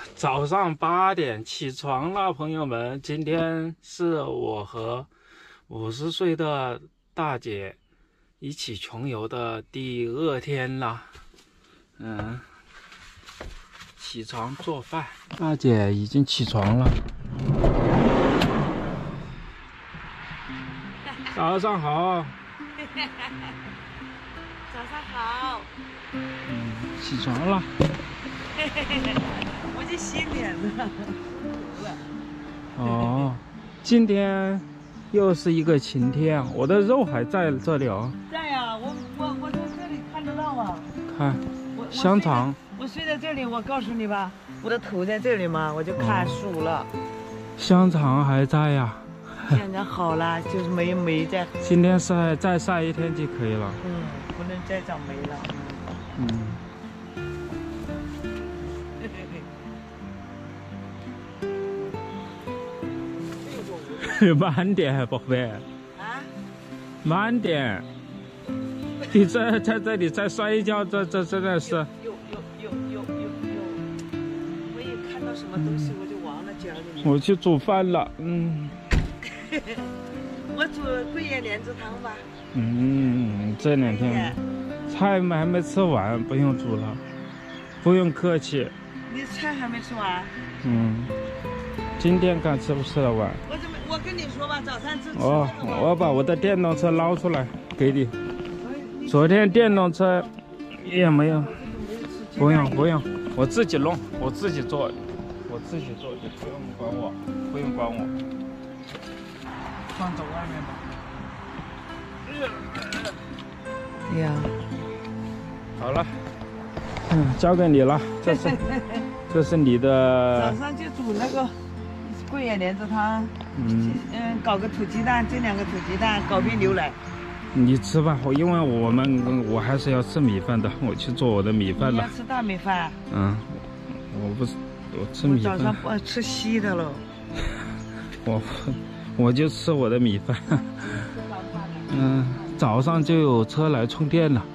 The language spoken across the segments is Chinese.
早上8点起床了，朋友们，今天是我和50岁的大姐一起穷游的第2天了。起床做饭，大姐已经起床了。早上好。 早上好。 起床了。 我就洗脸了。 哦，今天又是一个晴天，我的肉还在这里哦。 在呀，我从这里看得到啊。 看，香肠。 我睡在这里，我告诉你吧，我的头在这里嘛，我就看书了。 香肠还在呀。 现在好了，就是没在。 今天再晒1天就可以了。 不能再长霉了。 慢点，宝贝。 啊？ 慢点。你在这里再摔一跤，这真的是。 有。我一看到什么东西我就忘了讲你。 我去煮饭了， 我煮桂叶莲子汤吧。 这2天菜还没吃完，不用煮了，不用客气。 你菜还没吃完？ 今天看吃不吃得完。 我跟你说吧，早餐吃。 我把我的电动车捞出来给你。昨天电动车也没有。不用，我自己弄，我自己做，你不用管我。放走外面吧。 哎呀， 好了，交给你了，这是你的。 早上就煮那个桂叶莲子汤，搞个土鸡蛋，煎2个土鸡蛋，搞瓶牛奶。 你吃吧，因为我还是要吃米饭的，我去做我的米饭了。 你要吃大米饭？ 我吃米饭。 早上不吃稀的了。 我就吃我的米饭。早上就有车来充电了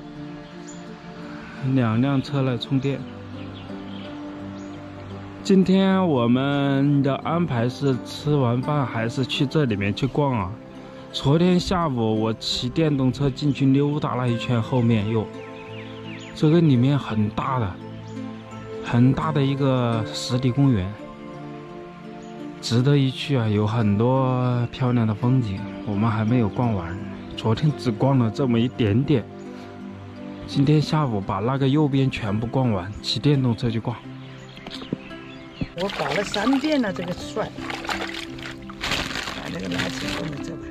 ，2辆车来充电。今天我们的安排是吃完饭还是去这里面去逛啊？昨天下午我骑电动车进去溜达了一圈，后面这个里面很大的一个湿地公园，值得一去啊，有很多漂亮的风景，我们还没有逛完，昨天只逛了这么一点点，今天下午把那个右边全部逛完，骑电动车去逛。 我搞了3遍了，这个蒜，把那个垃圾放在这吧。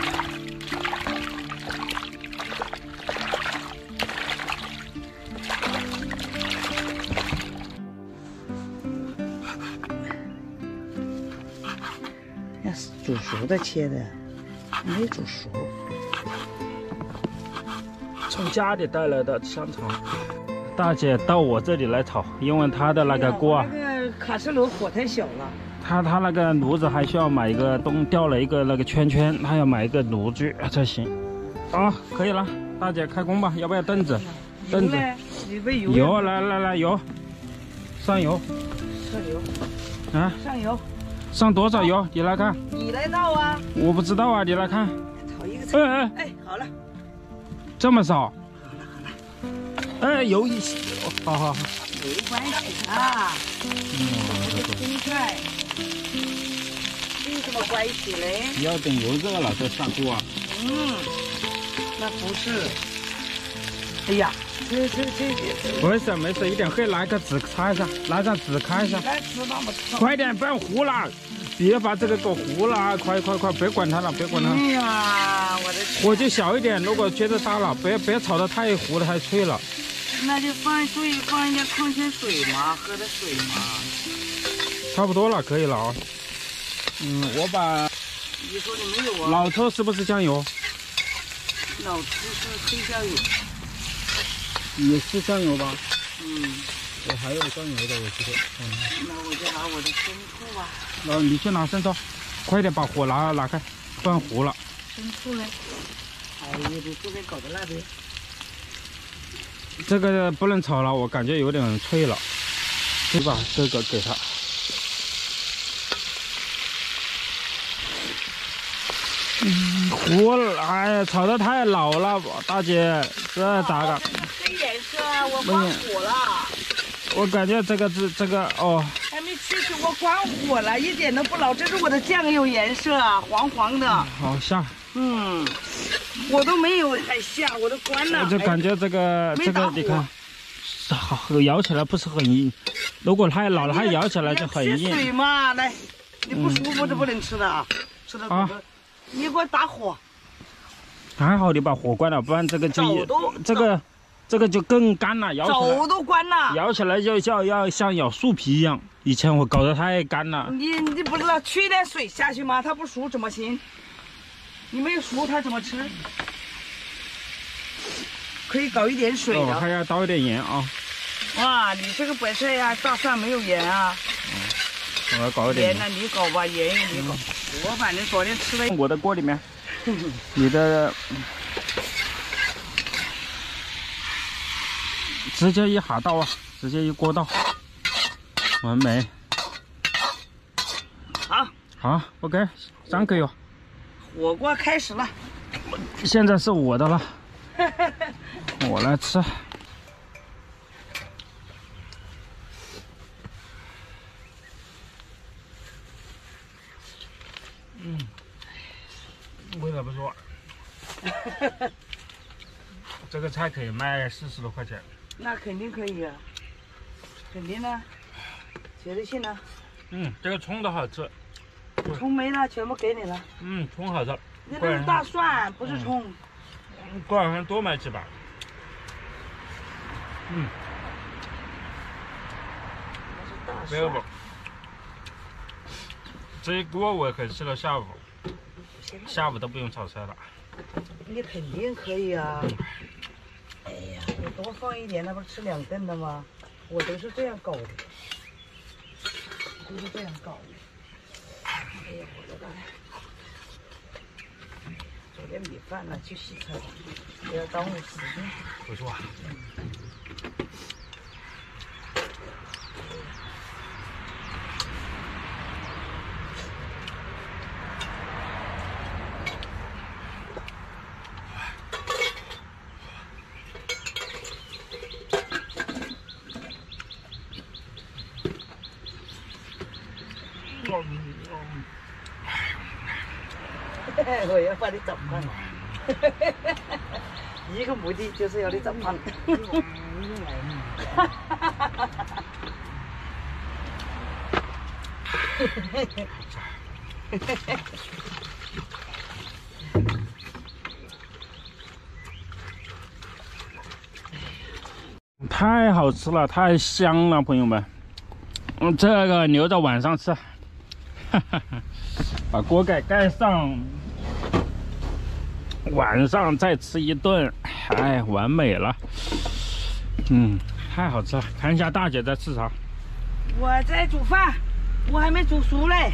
要是煮熟的切的，没煮熟。 从家里带来的香肠，大姐到我这里来炒，因为她的那个锅啊， 那个卡式炉火太小了。 她那个炉子还需要买一个掉了一个那个圈圈，她要买一个炉具才行。可以了，大姐开工吧，要不要凳子？凳子。油，来油，上油。 上油。 上多少油？你来看。 你来倒啊。我不知道啊，你来看。 炒一个菜。好了。 这么少？油一些。好。 没关系啊。这个青菜有什么关系嘞？ 要等油热了再上锅啊。 那不是。哎呀，这。 没事，一点黑，拿个纸擦一下，拿张纸擦一下。快点，不要糊了，别把这个给我糊了，快，别管它了，别管它。 哎呀，我的天！ 火就小一点，如果觉得大了，别炒得太糊了，太脆了。 那就放一点矿泉水嘛，喝的水嘛。 差不多了，可以了啊。我把。 你说的没有啊？ 老抽是不是酱油？ 老抽是黑酱油。 也是酱油吧？我还有酱油的，我记得。 那我就拿我的生抽吧。 你去拿生抽，快点把火拿开，不然糊了。 生抽呢？哎呀，你这边搞的那边。 这个不能炒了，我感觉有点脆了。 对吧？这个给他。糊了，哎呀，炒得太老了，大姐，这咋个？ 黑颜色啊，我关火了。 我感觉这个哦， 还没吃去，我关火了，一点都不老。这是我的酱油颜色啊，黄黄的。 好下。 我都没有还下，我都关了。 我就感觉这个，你看，好咬起来不是很硬。如果太老了，它咬起来就很硬。 水嘛，来，你不舒服就不能吃的啊，吃的啊。你给我打火。 还好你把火关了，不然这个就这个就更干了，咬起来手都关了， 咬起来就要像咬树皮一样。以前我搞得太干了。 你不知道缺点水下去吗？它不熟怎么行？你没有熟它怎么吃？可以搞一点水的。 还要倒一点盐啊。 哇，你这个本身呀，大蒜没有盐啊。 我要搞一点盐呢，你搞吧，盐也你搞。我反正昨天吃了。 我的锅里面，你的直接一哈倒啊，直接一锅倒，完美。好 ，OK， 3个哟。 火锅开始了。 现在是我的了，我来吃。味道不错。这个菜可以卖40多块钱。 那肯定可以啊，肯定的，绝对性的。 这个葱都好吃。 葱没了，全部给你了。 葱好吃。 那是大蒜，不是葱。 过两天多买几把。不要不，这一锅我可以吃到下午，下午都不用炒菜了。 你肯定可以啊！哎呀，你多放一点，那不是吃2顿的吗？我都是这样搞的，都是这样搞的。哎呀，我的妈！煮点米饭了，去洗菜吧，不要耽误时间。 不错。 我要把你长胖，一个目的就是要你长胖。 太好吃了，太香了，朋友们。这个留着晚上吃。把锅盖上，晚上再吃一顿，哎，完美了。太好吃了。看一下大姐在吃啥。 我在煮饭，我还没煮熟嘞。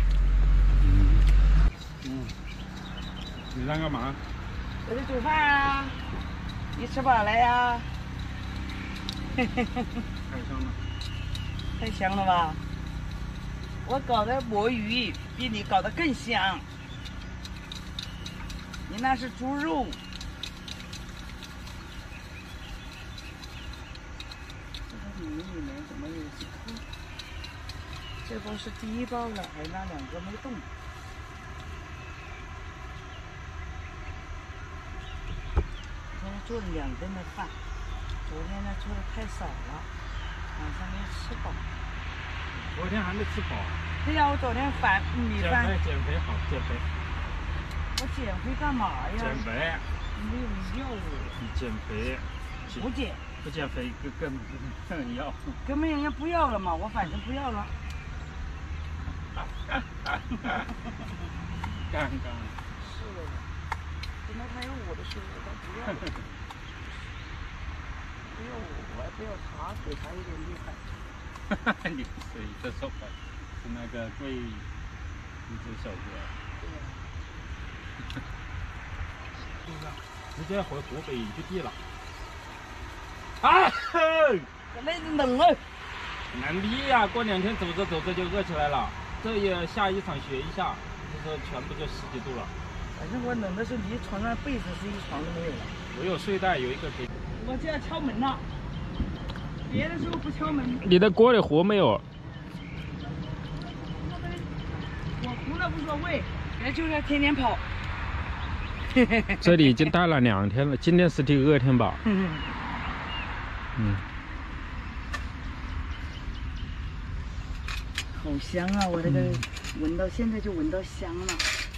你在干嘛？ 我在煮饭啊。你吃饱了呀？ 太香了。 太香了吧？我搞的魔芋比你搞的更香，你那是猪肉。这个米里面怎么有几颗？这包是第1包了，还那2个没动。今天做了2顿的饭，昨天呢做的太少了，晚上没吃饱。 昨天还没吃饱。 对呀，我昨天米饭。 减肥好，减肥。 我减肥干嘛呀？ 减肥。 没有要我。 你减肥。 不减。 不减肥更要。 根本人家不要了嘛，我反正不要了。 刚刚。 是的。等到他有我的时候，他不要了。不要我还不要他，给他一点厉害。 你谁的手法？是那个贵一只小哥。对呀。直接回湖北营区地了。啊！ 那冷了。 难逼呀！过2天走着走着就热起来了，这也下一场雪一下，就是全部就10几度了。 反正我冷的是离床上被子是一床都没有了。 我有睡袋，有一个给。 我就要敲门了，别的时候不敲门。 你的锅里糊没有？ 我糊了无所谓，人就是要天天跑。 这里已经待了2天了，今天是第2天吧？嗯。 好香啊！我这个闻到现在就闻到香了。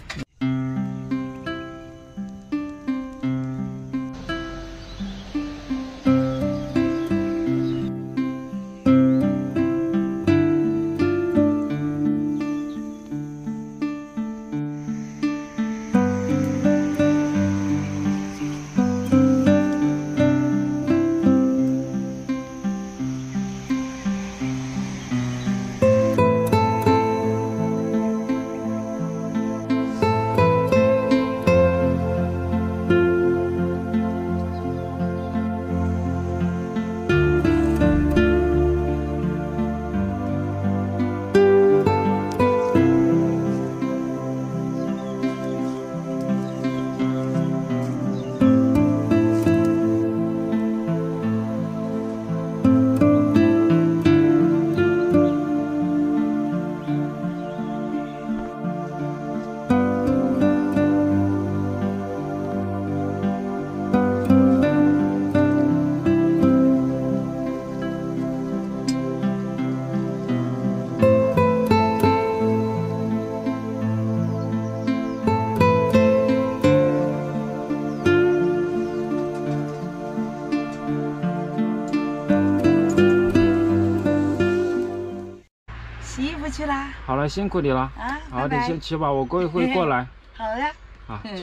洗衣服去啦。 好了，辛苦你了。 啊， 好，你先去吧，我过一会过来。 好的。 好，去。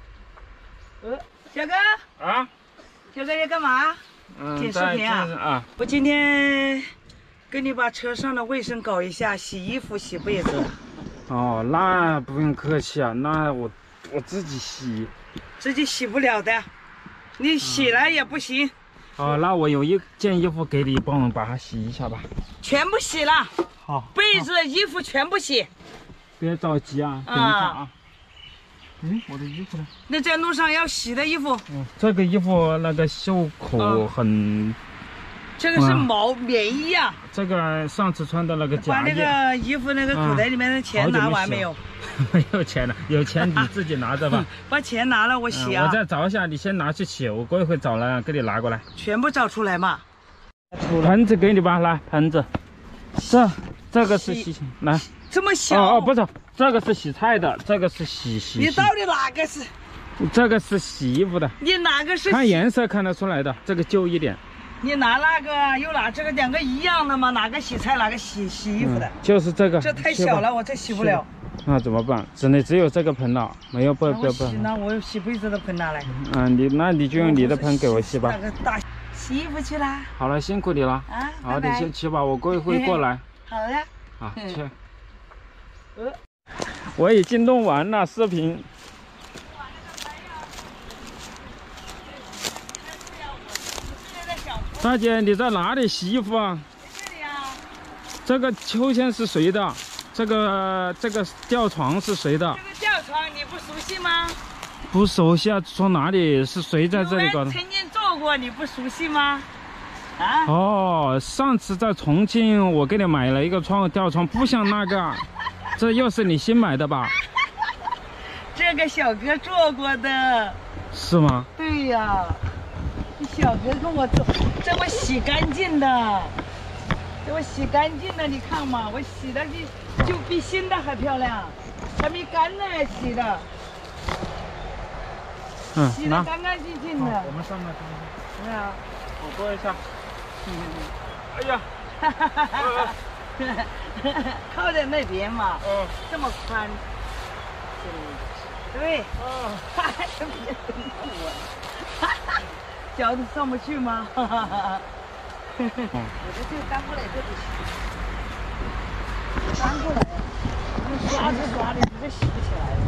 小哥。 啊。 小哥要干嘛？剪视频啊。 啊。 我今天跟你把车上的卫生搞一下，洗衣服、洗被子。 哦，那不用客气啊，那我自己洗。 自己洗不了的，你洗了也不行。 哦，那我有一件衣服给你，帮我把它洗一下吧。 全部洗了。 好。 被子、衣服全部洗。 别着急啊，等一下啊。我的衣服呢？ 那在路上要洗的衣服。 这个衣服那个袖口很。 这个是棉衣啊。 这个上次穿的那个夹把那个衣服那个口袋里面的钱拿完没有？ 没有钱了，有钱你自己拿着吧。 把钱拿了，我洗啊。 我再找一下，你先拿去洗，我过一会找了给你拿过来。 全部找出来嘛。 盆子给你吧，来盆子。这个是洗来。 这么小？ 不是，这个是洗菜的，这个是洗。 你到底哪个是？ 这个是洗衣服的。 你哪个是？ 看颜色看得出来的，这个旧一点。 你拿那个又拿这个，两个一样的吗？哪个洗菜，哪个洗衣服的？ 就是这个。 这太小了，我这洗不了。 那怎么办？只有这个盆了，没有不。 那我洗被子的盆拿来。 你就用你的盆给我洗吧。 那个大洗衣服去啦。 好了，辛苦你了。好，你先去吧，我过一会过来。 好的。 好，去。我已经弄完了视频。大姐，你在哪里洗衣服啊？ 这里啊。 这个秋千是谁的？这个吊床是谁的？ 这个吊床你不熟悉吗？ 不熟悉啊，从哪里是谁在这里搞的？ 曾经做过，你不熟悉吗？啊？ 哦，上次在重庆我给你买了一个吊床，不像那个，这又是你新买的吧？ 这个小哥做过的。是吗？ 对呀。小哥跟我做，这我洗干净的，你看嘛，我洗的比新的还漂亮，还没干呢洗的，洗的干干净净的。 我们上面看看。啊，我拨一下。哎呀， 靠在那边嘛，这么宽，对，别等我。脚都上不去吗？我这就搬过来这里洗，搬过来，用刷子刷的，这洗不起来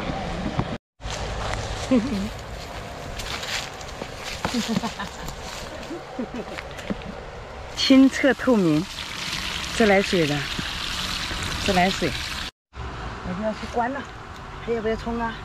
了。 清澈透明，自来水的，自来水。我就要去关了，还要不要冲啊？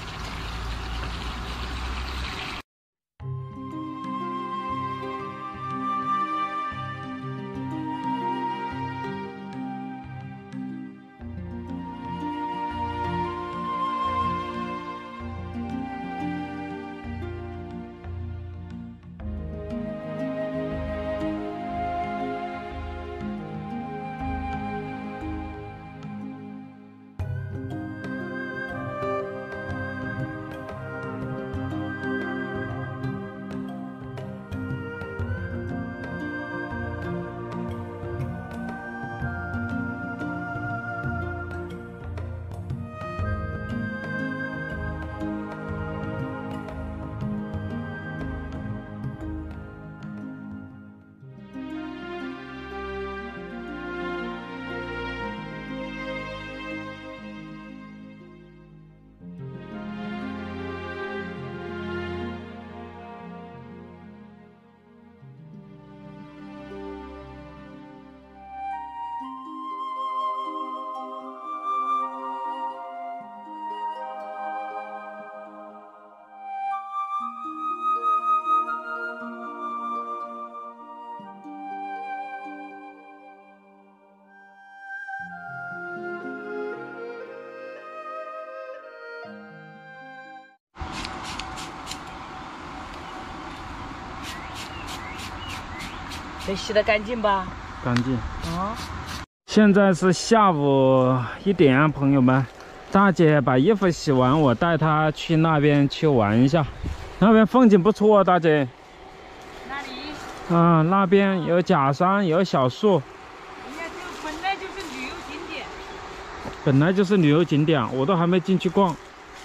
得洗得干净吧？ 干净。 哦。 现在是下午1点，朋友们，大姐把衣服洗完，我带她去那边去玩一下，那边风景不错，大姐。 哪里？ 啊，那边有假山，有小树。 人家本来就是旅游景点。 本来就是旅游景点，我都还没进去逛。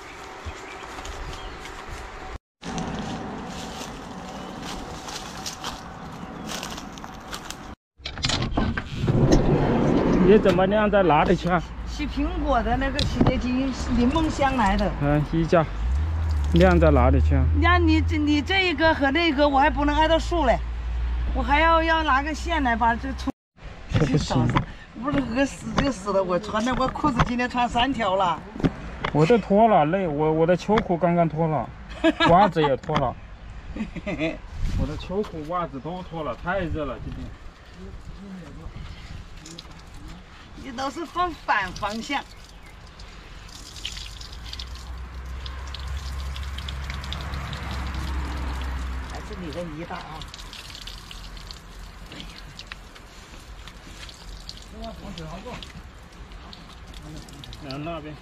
你怎么晾在哪里去啊？ 洗苹果的那个洗洁精，柠檬香来的。 衣架晾在哪里去啊？ 你这一个和那个我还不能挨到树嘞，我还要拿个线来把这冲。 这不行， 不是饿死就死了。我穿的我裤子今天穿3条了。 我都脱了，我的秋裤刚刚脱了，袜子也脱了。我的秋裤、袜子都脱了，太热了今天。 你都是放反方向。还是你的泥大啊！哎呀， 那边。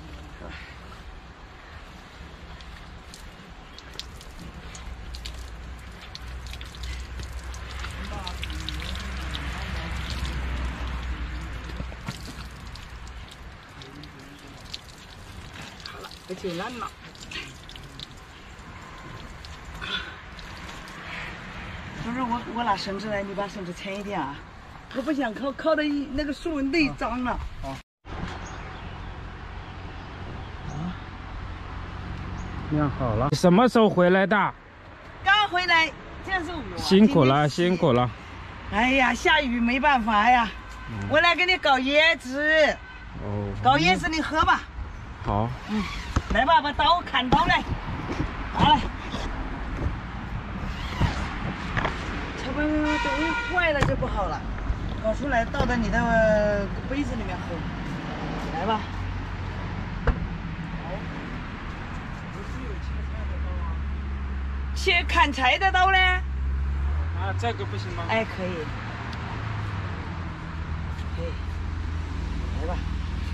而且烂了。不是我拿绳子来，你把绳子牵一点啊！我不想靠的那个树内脏了。 晾好了。你什么时候回来的？ 刚回来，这是我。 辛苦了，辛苦了。 哎呀，下雨没办法呀。我来给你搞椰子。 哦。 搞椰子，你喝吧。 好。 来吧，把刀砍刀来，拿来。差不多等于坏了就不好了，搞出来倒到你的杯子里面喝。来吧。切砍柴的刀呢？ 啊，这个不行吗？ 哎，可以。可以。来吧。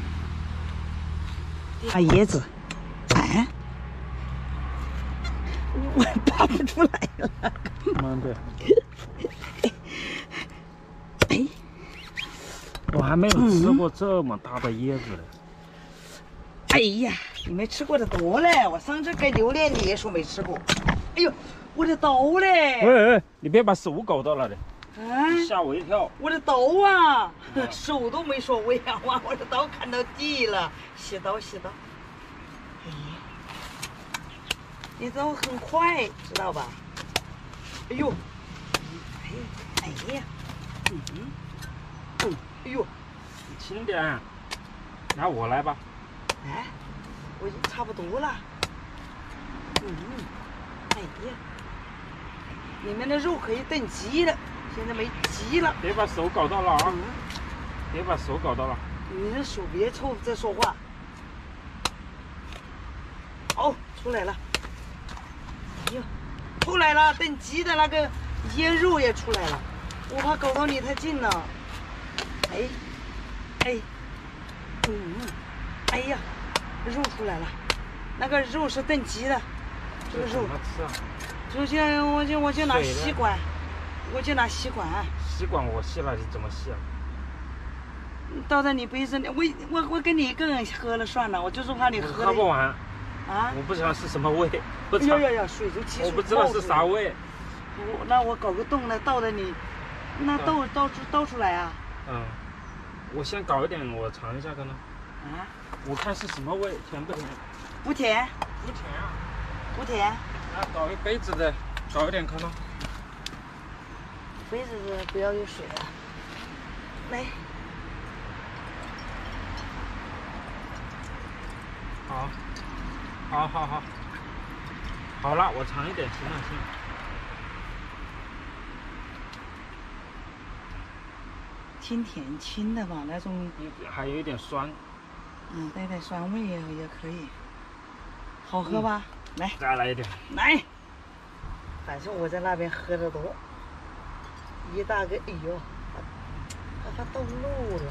把椰子。哎，我拔不出来了。 慢点。 哎， 我还没有吃过这么大的椰子嘞。 哎呀，你没吃过的多嘞！我上次给榴莲你也说没吃过。哎呦，我的刀嘞！ 喂，你别把手搞到了的， 啊， 吓我一跳。 我的刀啊，手都没说喂啊，我的刀砍到地了，洗刀。哎，你刀很快，知道吧？哎呦， 呀，哎呦， 轻点，那我来吧。 哎，我已经差不多了。哎呀，里面的肉可以炖鸡了，现在没鸡了。 别把手搞到了啊！别把手搞到了。 你的手别凑再说话。好，出来了。哎呦，出来了！炖鸡的那个腌肉也出来了，我怕搞到你太近了。哎呀，肉出来了，那个肉是炖鸡的，这个肉。 怎么吃啊？ 我就拿吸管，我就拿吸管。 吸管我吸了，你怎么吸啊？ 倒在你杯子里，我跟你一个人喝了算了，我就是怕你喝不完。 啊！ 我不知道是什么味， 呀，水都起水泡。 我不知道是啥味。 那我搞个洞呢，倒在你，那倒出来啊？ 我先搞一点，我尝一下看呢。 啊？ 我看是什么味，甜不甜？ 不甜。 不甜啊。 不甜。 那搞一杯子的，搞一点看呢。 杯子不要有水了。来。 好了，我尝一点，行了。 清甜清的吧，那种还有一点酸， 带点酸味也可以，好喝吧？来， 再来一点， 来。反正我在那边喝的多，一大个，哎呦，还发冻漏了。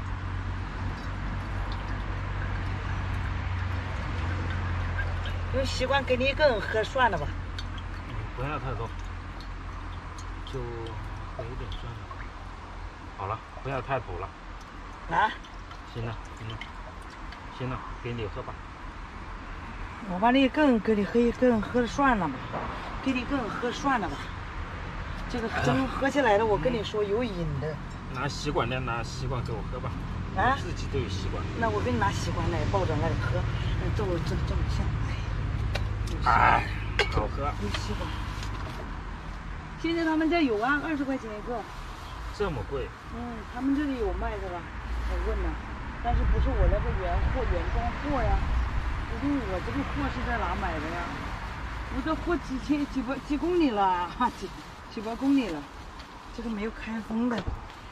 用吸管给你一个人喝算了吧。 不要太多，就喝一点算了。好了，不要太补了。 啊？ 行了，给你喝吧。 我把你一个人给你喝一个人喝了算了吧，给你一个人喝算了吧。这个真喝起来了，我跟你说有瘾的。 拿吸管给我喝吧。 啊？ 我自己都有吸管。 那我给你拿吸管来抱着那里喝，这么像。 哎，好喝。 有吸管。现在他们这有啊，20块钱一个。 这么贵？ 他们这里有卖的吧？我问了，但是不是我那个原装货呀？不是我这个货是在哪买的呀？我这货几公里了，几百公里了，这个没有开封的。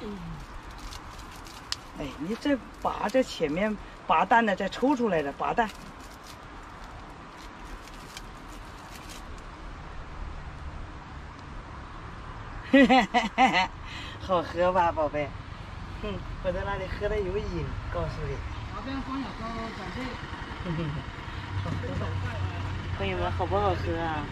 哎，你这拔这前面拔蛋的再抽出来的拔蛋。好喝吧，宝贝？我在那里喝的有瘾，告诉你。那边光有高长辈。好喝吧？朋友们，好不好喝啊？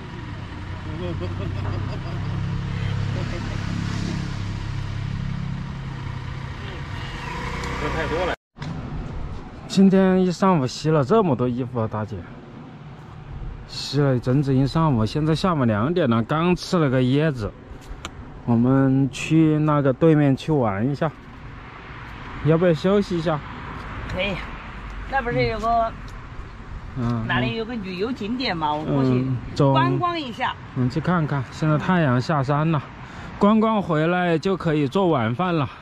喝太多了。今天一上午洗了这么多衣服啊，大姐。洗了整整一上午，现在下午2点了，刚吃了个椰子。我们去那个对面去玩一下，要不要休息一下？ 可以，那不是有个，哪里有个旅游景点嘛？我过去观光一下。 去看看。现在太阳下山了，观光回来就可以做晚饭了。